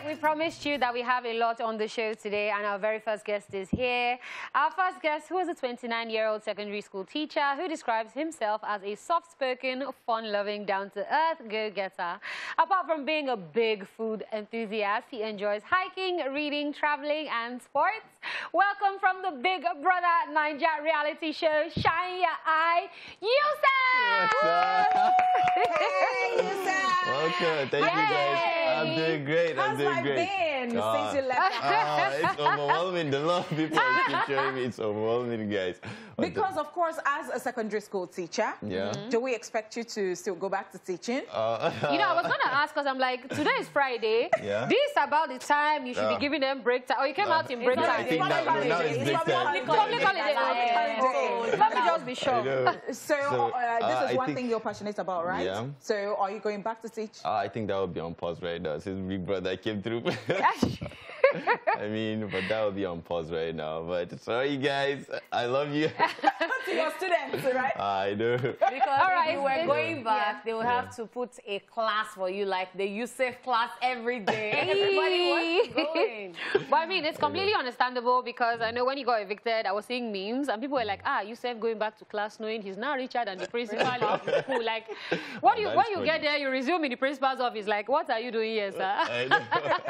right, we promised you that we have a lot on the show today, and our very first guest is here. Our first guest, who is a 29-year-old secondary school teacher who describes himself as a soft-spoken, fun-loving, down-to-earth go-getter. Apart from being a big food enthusiast, he enjoys hiking, reading, traveling, and sports. Welcome from the Big Brother Naija reality show, Shine Your Eye, Yusuf! Hey, Yusuf! Welcome. Thank you, guys. I'm doing great. How's life been since you left? It's overwhelming. The love people keep showing me, it's overwhelming, guys. Because, of course, as a secondary school teacher, do we expect you to still go back to teaching? You know, I was going to ask, because I'm like, today is Friday. Yeah. This is about the time you should be giving them break time. Oh, you came out in break time. I think now it's break time. Public holiday. Let me just be sure. So this is one thing you're passionate about, right? Yeah. So are you going back to teach? I think that would be on pause right now since Big Brother came through. I mean, but that would be on pause right now. But sorry, guys. I love you. To your students, right? I know. Because if you were going back, they will have to put a class for you, like the Yusuf class every day. Everybody was going. But I mean, it's completely understandable because I know when he got evicted, I was seeing memes and people were like, Yusuf going back to class knowing he's now richer than the principal of the school. Like, when you get there, you resume in the principal's office. Like, what are you doing here, sir? I know.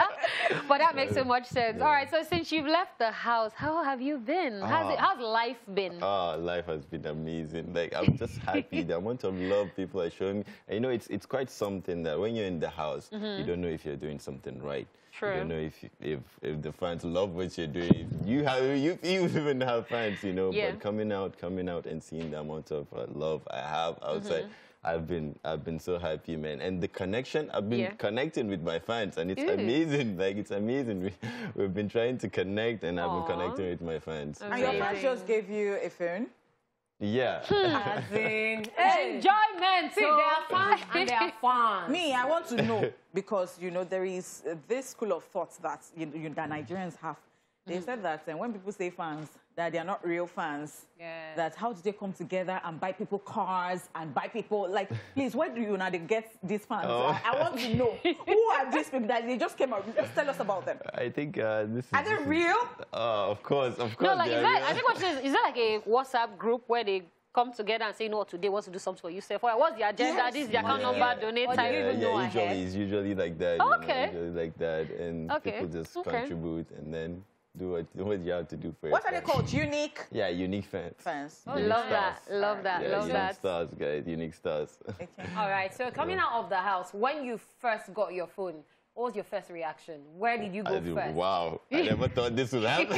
But that makes so much sense. All right, so since you've left the house, how have you been? How's life been? Life has been amazing. Like, I'm just happy. The amount of love people are showing me. And, you know, it's quite something that when you're in the house, you don't know if you're doing something right. True. You don't know if the fans love what you're doing. You even have fans, you know. Yeah. But coming out and seeing the amount of love I have outside, I've been so happy, man. And the connection, I've been connecting with my fans, and it's amazing. Like, it's amazing. We've been trying to connect, and I've been connecting with my fans. And your fans just gave you a phone? Yeah. As in, Enjoyment. see, they are fans and they are fans. Me, I want to know, because, you know, there is this school of thought that, that Nigerians have. They said that when people say fans, that they are not real fans. Yeah. That how do they come together and buy people cars and buy people, like, please, where do you now get these fans? I want to know. Who are these people that they just came out? Just tell us about them. I think this is... Are they real? Of course. No, like, I think what is that like a WhatsApp group where they come together and say, no, today wants to do something for yourself? What's the agenda? Yes. This is the account number, donate time. It's usually like that. Oh, okay. Usually like that. And people just contribute and then do what you have to do for What are they called? Unique? Yeah, unique fans. Oh, love that. Love that. Yeah, love unique that. stars, guys. Unique stars. Okay. All right, so coming out of the house, when you first got your phone, what was your first reaction? Where did you go first? Wow, I never thought this would happen.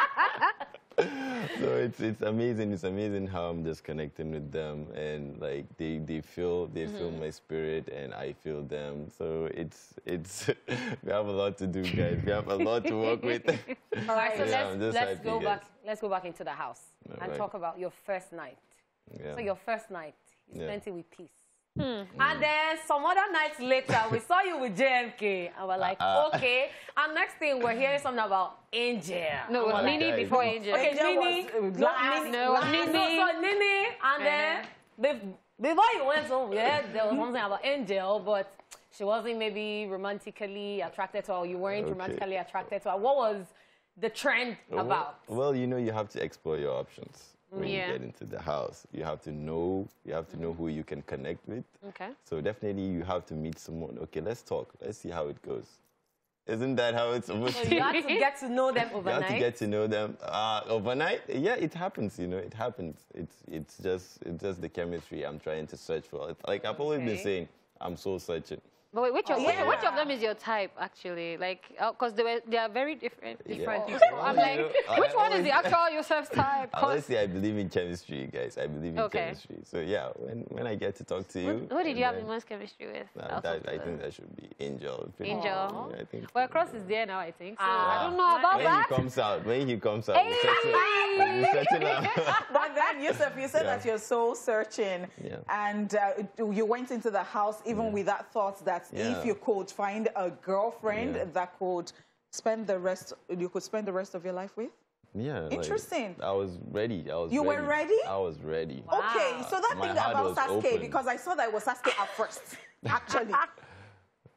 So it's amazing. It's amazing how I'm just connecting with them, and like they feel my spirit, and I feel them. So it's we have a lot to do, guys. We have a lot to work with. All right, so let's go back. Let's go back into the house and right. talk about your first night. Yeah. So your first night, you spent it with peace. Hmm. And then some other nights later, we saw you with JMK. And we're like, okay. And next thing, we're hearing something about Angel. No, it was Nini before Angel. Okay, Angel Nini. was Nini. No, it was Nini. So Nini, and then before you went over there, there was something about Angel, but she wasn't maybe romantically attracted to her, or you weren't romantically attracted to her. What was the trend about? Well, you know, you have to explore your options. When you get into the house, you have to know who you can connect with. Okay. So definitely you have to meet someone. Okay, let's talk. Let's see how it goes. Isn't that how it's supposed to be? You had to get to know them overnight. You have to get to know them overnight. Yeah, it happens. You know, it happens. It's just the chemistry I'm trying to search for. Like I've always been saying, I'm so searching. But wait, which of them is your type, actually? Like, because they are very different people. I'm like, which one is the actual Yusuf's type? Honestly, I believe in chemistry, guys. I believe in chemistry. So yeah, when I get to talk to you. Who did you have the most chemistry with? I think that should be Angel. Angel. Yeah, I think. Well, Cross is there now, I think. So I don't know about that. When he comes out, we'll settle out. But then, Yusuf, you said that you're soul searching, and you went into the house even with that thought that if you could find a girlfriend that could spend the rest of your life with. Yeah. Interesting. Like, I was ready. You were ready? I was ready. Wow. Okay, so that My thing heart about was Sasuke, open. because I saw that it was Sasuke at first, actually.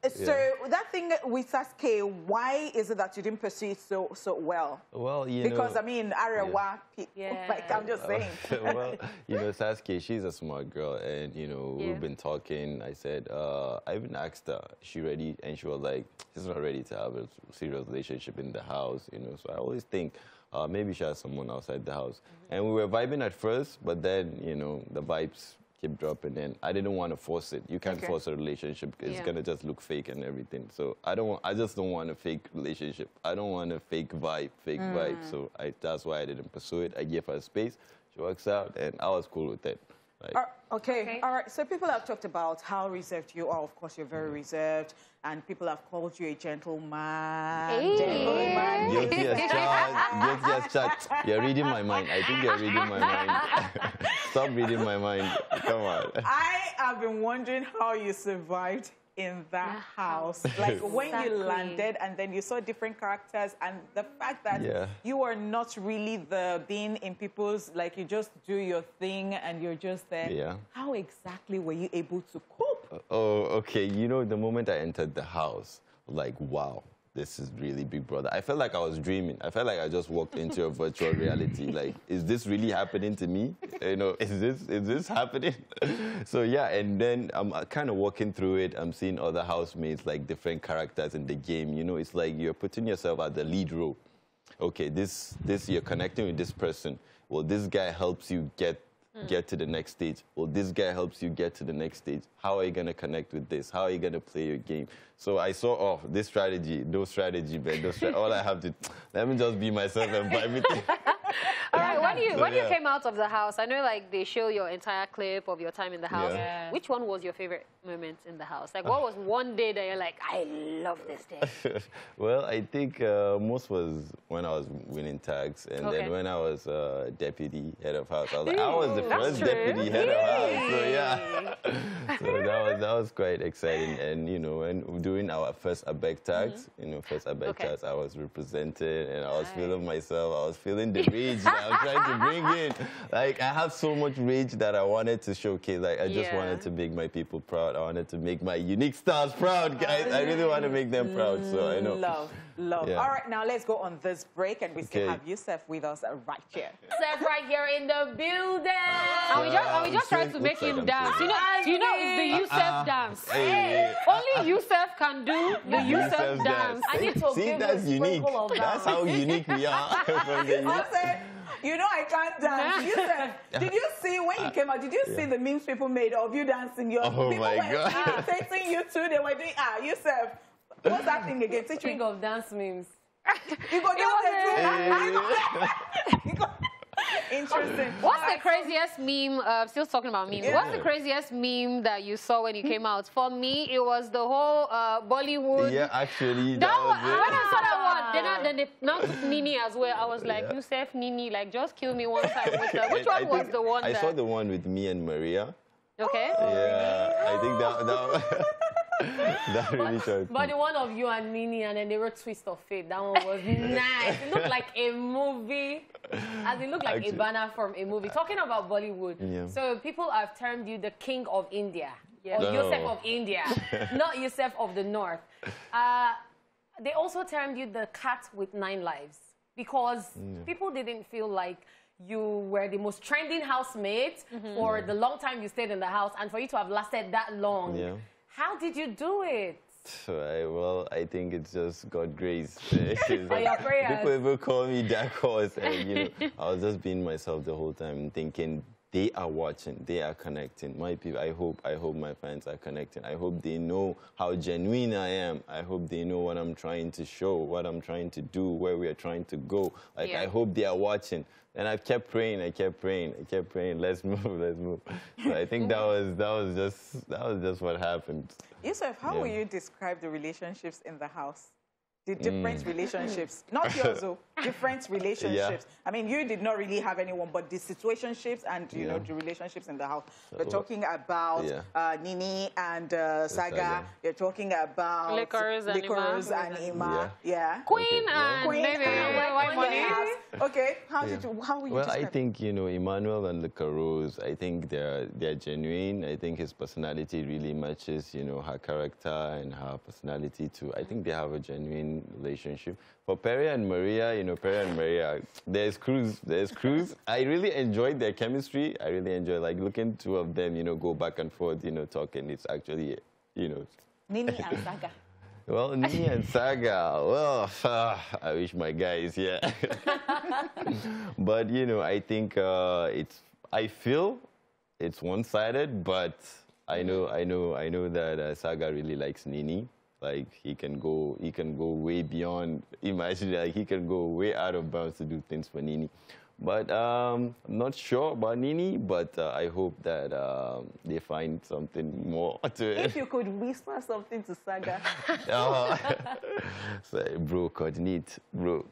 So that thing with Sasuke, why is it that you didn't pursue it so well? Well, because I mean, Arewa, like I'm just saying. Well, Sasuke, she's a smart girl, and we've been talking. I said, I even asked her, is she ready? And she was like, she's not ready to have a serious relationship in the house. So I always think maybe she has someone outside the house. And we were vibing at first, but then the vibes keep dropping in. I didn't want to force it. You can't force a relationship. It's gonna just look fake and everything. So I just don't want a fake relationship. I don't want a fake vibe. So that's why I didn't pursue it. I gave her space. She works out, and I was cool with it. Okay. All right. So people have talked about how reserved you are. Of course, you're very reserved, and people have called you a gentleman. Gentleman. Guilty as charged. You're reading my mind. I think you're reading my mind. Stop reading my mind. Come on. I have been wondering how you survived in that house. Like when you landed and then you saw different characters, and the fact that you are not really the being in people's, like you just do your thing and you're just there. Yeah. How exactly were you able to cope? Okay. The moment I entered the house, like, wow, this is really Big Brother. I felt like I was dreaming. I felt like I just walked into a virtual reality. Like, is this really happening to me? Is this happening? So yeah, and then I'm kind of walking through it. I'm seeing other housemates, like different characters in the game. It's like you're putting yourself at the lead role. Okay, this you're connecting with this person. Well, this guy helps you get to the next stage. Well, this guy helps you get to the next stage. How are you going to connect with this? How are you going to play your game? So I saw, this strategy, no strategy, man. All I have to, let me just be myself and buy everything. All right, when you came out of the house, I know like they show your entire clip of your time in the house. Yeah. Which one was your favorite moment in the house? Like what was one day that you're like, I love this day? Well, I think most was when I was winning tags, and then when I was deputy head of house. I was the first deputy head of house. So yeah. So that was quite exciting. And when doing our first ABEC tags, first ABEC tags, I was represented and I was feeling myself. I was feeling the rage that I was trying to bring in. Like, I have so much rage that I wanted to showcase. Like, I just wanted to make my people proud. I wanted to make my unique stars proud, guys. I really want to make them proud, so I know. Love. Yeah. All right, now let's go on this break, and we still have Yusuf with us right here. Yusuf right here in the building. And we just tried to make him dance. It's the Yusuf dance. Hey. Only Yusuf can do the Yusuf dance. I need to give that's unique. That's how unique we are. I can't dance. Yusuf, did you see when you came out? Did you see the memes people made of you dancing? People my God. were imitating you too. They were doing Yusuf. What's that thing again? Speaking of dance memes. You go dance. Interesting. What's the craziest meme? Still talking about memes. Yeah. What's the craziest meme that you saw when you came out? For me, it was the whole Bollywood. Yeah, actually, when I saw that one, then they now took Nini as well. I was like, Yusuf, Nini, like just kill me one time with her. Which one was the one? I saw the one with me and Maria. Okay. Yeah, I think that that really showed. But the one of you and Nini, and then they wrote Twist of Fate. That one was nice. It looked like a movie. As it looked like a banner from a movie. Talking about Bollywood, so people have termed you the King of India. Or Yusuf of India, not Yusuf of the North. They also termed you the cat with 9 lives because people didn't feel like you were the most trending housemate for the long time you stayed in the house, and for you to have lasted that long. Yeah. How did you do it? Well, I think it's just God's grace. Your prayers. People will call me Dark Horse, and I was just being myself the whole time, thinking they are watching, they are connecting. My people, I hope my fans are connecting. I hope they know how genuine I am. I hope they know what I'm trying to show, what I'm trying to do, where we are trying to go. Like, I hope they are watching. And I kept praying, let's move. So I think that was just what happened. Yusuf, how will you describe the relationships in the house? the different relationships, not yours, though, different relationships. Yeah. I mean, you did not really have anyone, but the situationships and, you know, the relationships in the house. We're talking about Nini and Saga. You're talking about Liquors and Ima. Yeah. Queen and maybe White Money. Okay. How would you describe I think, you know, Emmanuel and Liquor Rose, I think they're genuine. I think his personality really matches, you know, her character and her personality too. I think they have a genuine relationship. For Perry and Maria, you know, there's Cruz. I really enjoyed their chemistry. I really enjoy, like, looking two of them, you know, go back and forth, you know, talking. It's actually, you know. Nini and Saga. Well, Nini and Saga, well, I wish my guy is here. But, you know, I think I feel it's one-sided, but I know that Saga really likes Nini. Like, he can go way beyond. Imagine, like, he can go way out of bounds to do things for Nini. But I'm not sure about Nini, but I hope that they find something more to it. If you could whisper something to Saga. Say, bro, coordinate. All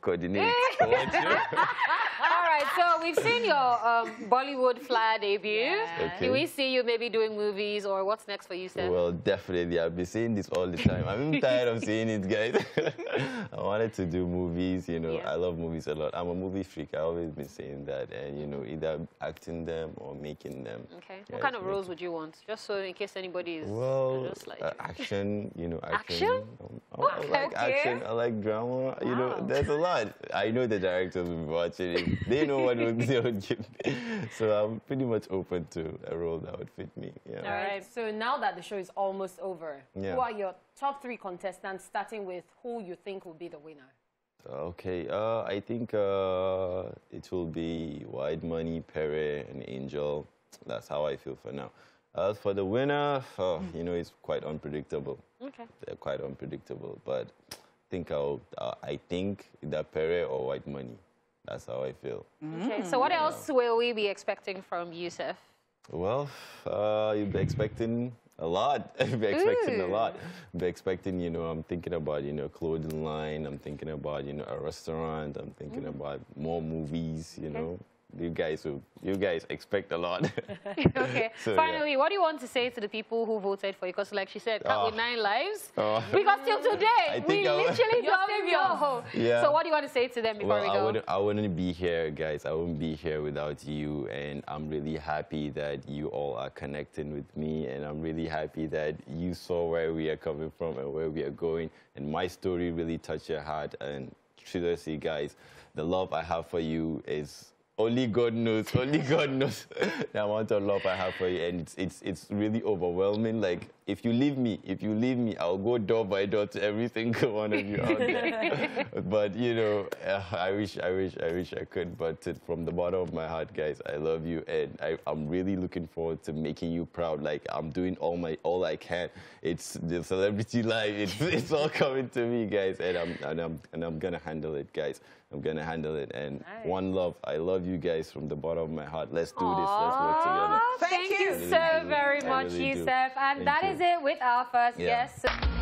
right, so we've seen your Bollywood flyer debut. Yeah. Okay. Do we see you maybe doing movies, or what's next for you, Seth? Well, definitely. I've been saying this all the time. I'm tired of saying it, guys. I wanted to do movies, you know. Yeah. I love movies a lot. I'm a movie freak. I've always been saying that. And, you know, either acting them or making them. Okay. Yeah, what kind of roles would you want? Just so in case anybody is just like... action, you know. Action? I like action. I like drama. Wow. You know, there's a lot. I know the directors will be watching it. They know what they would give me. So I'm pretty much open to a role that would fit me. Yeah. All right. So now that the show is almost over, who are your top 3 contestants, starting with who you think will be the winner? Okay. I think it will be White Money, Pere, and Angel. That's how I feel for now. As for the winner, you know, it's quite unpredictable. Okay. They're quite unpredictable, but I think either Pere or White Money. That's how I feel. Okay, so what else will we be expecting from Yusuf? Well, you'll be expecting a lot. You'll be expecting a lot. You'll be expecting, you know, I'm thinking about, you know, a clothing line. I'm thinking about, you know, a restaurant. I'm thinking about more movies, you know. You guys expect a lot. Okay. So, finally, what do you want to say to the people who voted for you? Because, like she said, cut with 9 lives. Because till today, we literally don't know. Yeah. So what do you want to say to them before we go? I wouldn't be here, guys. I wouldn't be here without you. And I'm really happy that you all are connecting with me. And I'm really happy that you saw where we are coming from and where we are going. And my story really touched your heart. And seriously, guys, the love I have for you is... Only God knows the amount of love I have for you, and it's really overwhelming. Like, if you leave me, I'll go door by door to every single one of you out there. But, you know, I wish I could. But from the bottom of my heart, guys, I love you, and I'm really looking forward to making you proud. Like, I'm doing all I can. It's the celebrity life. It's all coming to me, guys, and I'm gonna handle it, guys. I'm gonna handle it. And one love. I love you guys from the bottom of my heart. Let's do this. Let's work together. Thank you so very much, Yusuf. And that is it with our first guest.